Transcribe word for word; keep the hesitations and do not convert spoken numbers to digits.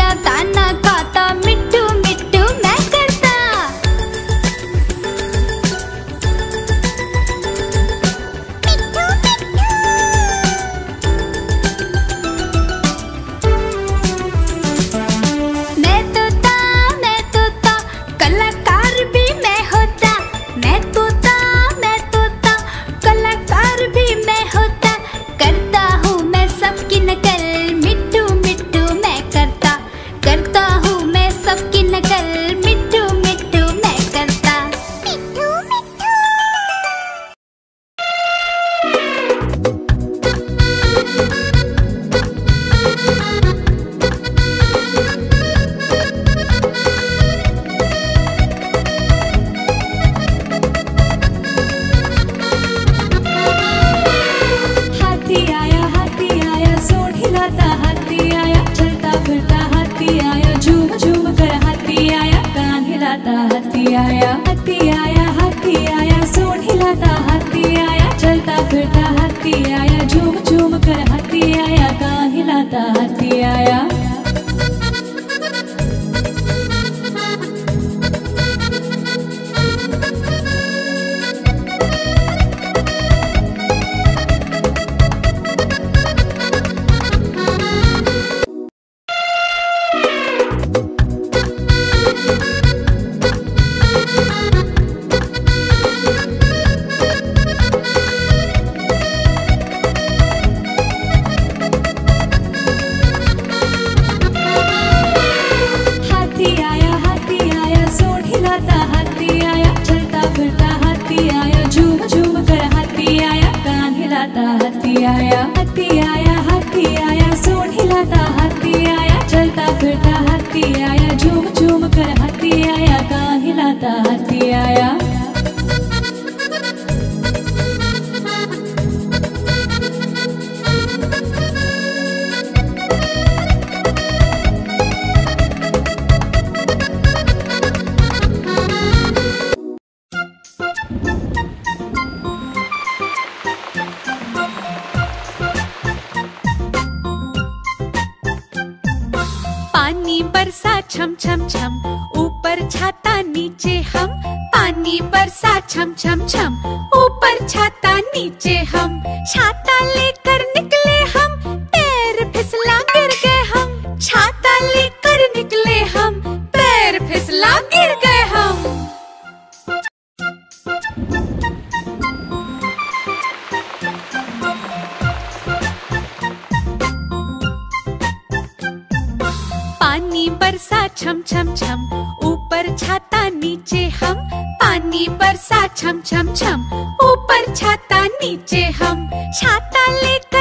मेरा दाना खाता, मिट्टू मिट्टू मैं करता। मैं तोता मैं तोता कलाकार भी मैं होता। मैं तोता मैं तोता कलाकार भी मैं होता। करता हूँ मैं सबकी नकल, मिट्टू मिट्टू मैं करता। करता हूँ मैं सबकी नकल, मिट्टू मिट्टू मैं करता। मिट्टू मिट्टू। हाथी आया हाथी आया सोन हिलाता, हाथी आया चलता फिरता, हाथी आया झूम झूम कर, हाथी आया कान हिलाता, हाथी आया हाथी आया हाथी आया सोन हिलाता, हाथी आया चलता फिरता, हाथी आया झूम झूम कर, हाथी आया कान हिलाता, हाथी आया। हाथी आया हाथी आया सोन हिलाता, हाथी आया चलता फिरता, हाथी आया झूम झूम कर, हाथी आया कान हिलाता, हाथी आया हाथी आया हाथी आया सोन हिलाता, हाथी आया चलता फिरता, हाथी आया झूम झूम कर, हाथी आया कान हिलाता, हाथी आया। पानी बरसा छम छम छम, ऊपर छाता नीचे हम। पानी बरसा छम छम छम, ऊपर छाता नीचे हम। छाता लेकर निकले हम, पैर फिसला गिर गए हम। छाता लेकर निकले हम, पैर फिसला गिर गए हम। पानी बरसा छम छम छम, ऊपर छाता नीचे हम। पानी बरसा छम छम छम, ऊपर छाता नीचे हम। छाता लेकर